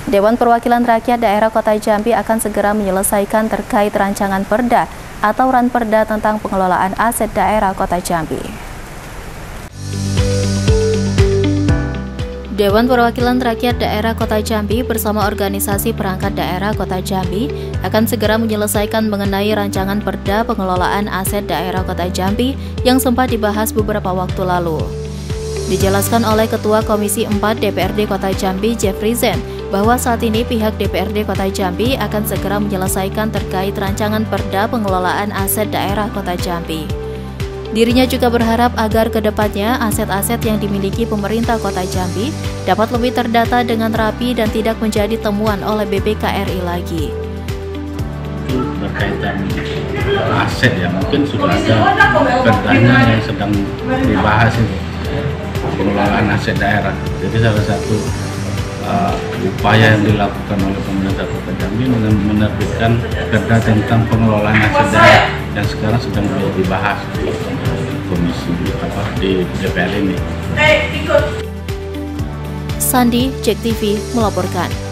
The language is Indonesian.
Dewan Perwakilan Rakyat Daerah Kota Jambi akan segera menyelesaikan terkait rancangan Perda atau Ranperda tentang pengelolaan aset daerah Kota Jambi. Dewan Perwakilan Rakyat Daerah Kota Jambi bersama organisasi perangkat daerah Kota Jambi akan segera menyelesaikan mengenai rancangan Perda pengelolaan aset daerah Kota Jambi yang sempat dibahas beberapa waktu lalu. Dijelaskan oleh Ketua Komisi 4 DPRD Kota Jambi, Jeffrey Zen, bahwa saat ini pihak DPRD Kota Jambi akan segera menyelesaikan terkait rancangan Perda pengelolaan aset daerah Kota Jambi. Dirinya juga berharap agar ke depannya aset-aset yang dimiliki pemerintah Kota Jambi dapat lebih terdata dengan rapi dan tidak menjadi temuan oleh BPKRI lagi. Berkaitan aset yang mungkin sudah ada perdanya yang sedang dibahas ini, pengelolaan aset daerah. Jadi salah satu upaya yang dilakukan oleh pemerintah Kota Jambi menerbitkan perda tentang pengelolaan aset daerah yang sekarang sedang dibahas di komisi di DPR ini. Sandi, JEK TV melaporkan.